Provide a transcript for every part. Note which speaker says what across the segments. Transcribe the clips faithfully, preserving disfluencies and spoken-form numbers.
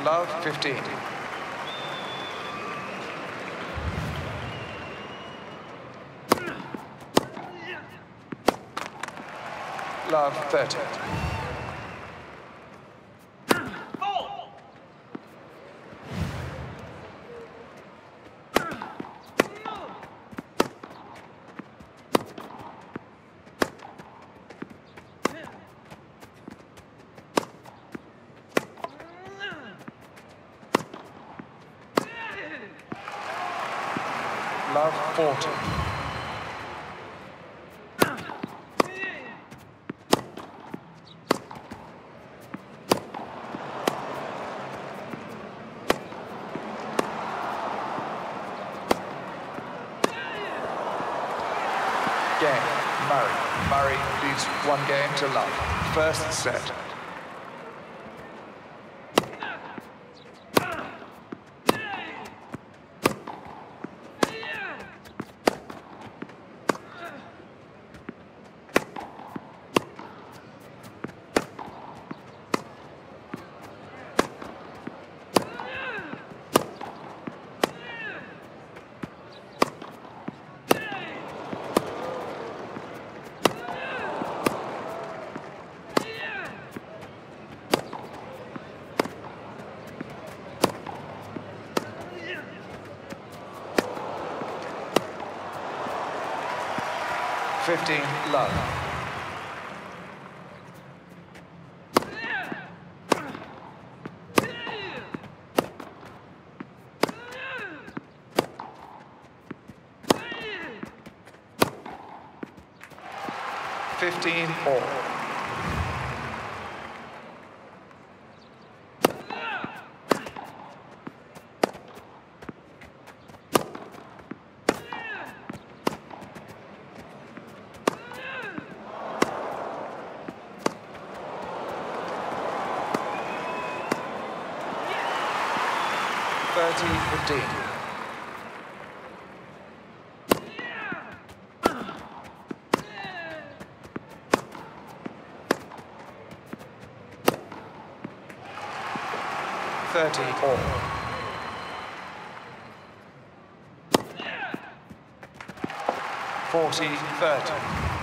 Speaker 1: love, fifteen. Love, thirty. Love, forty. Game, Murray. Murray leads one game to love. First set. fifteen, love. fifteen, all. thirty, fifteen. thirty, all. forty, thirty.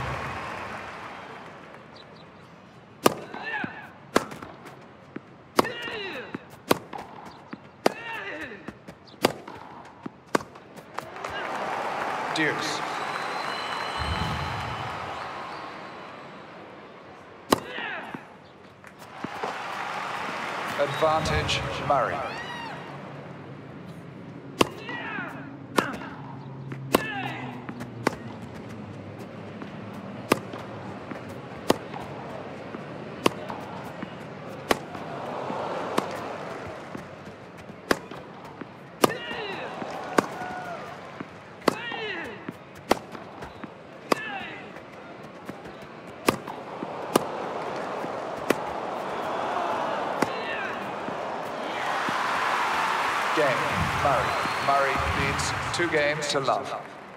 Speaker 1: Deuce. Advantage, Murray. Game, Murray. Murray leads two games to love.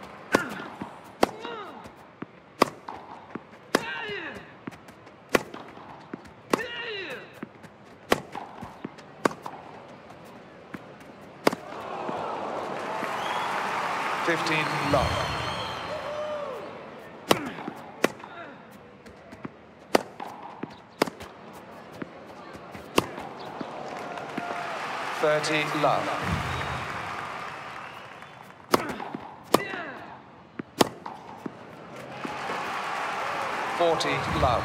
Speaker 1: fifteen, love. thirty, love. forty, love.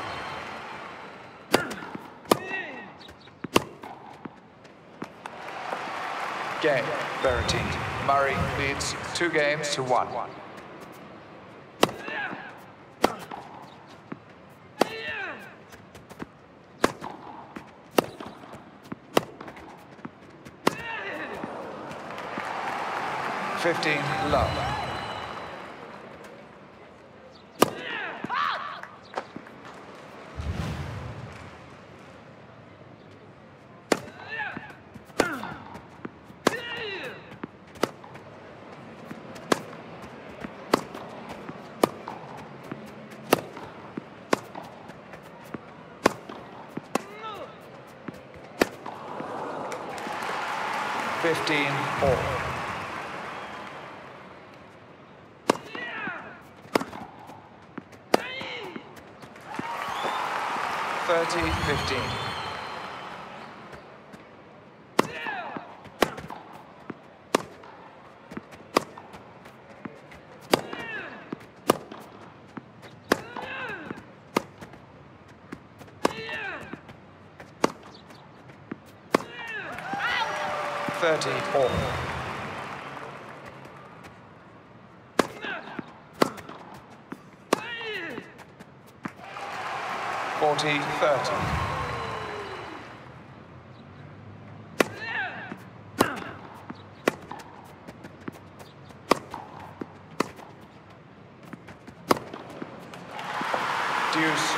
Speaker 1: Game, Berrettini. Murray leads two games to one. fifteen, love. fifteen all. thirty fifteen. thirty all. forty thirty. Deuce.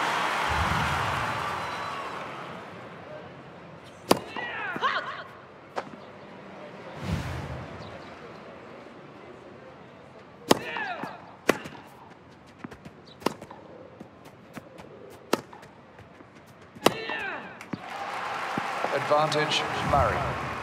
Speaker 1: Advantage, Murray.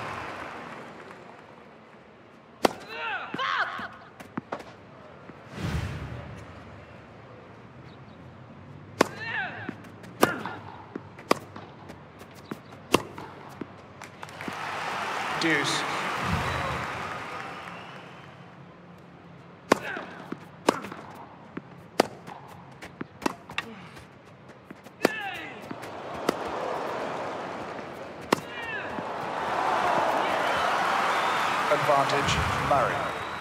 Speaker 1: Deuce. Advantage, Murray.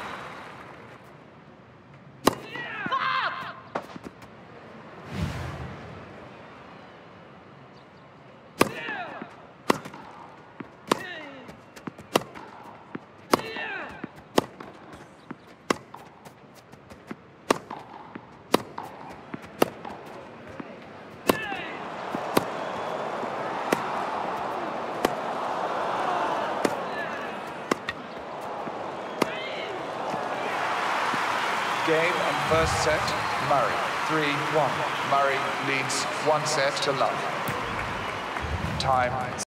Speaker 1: Game and first set, Murray, three one. Murray leads one set to love. Time.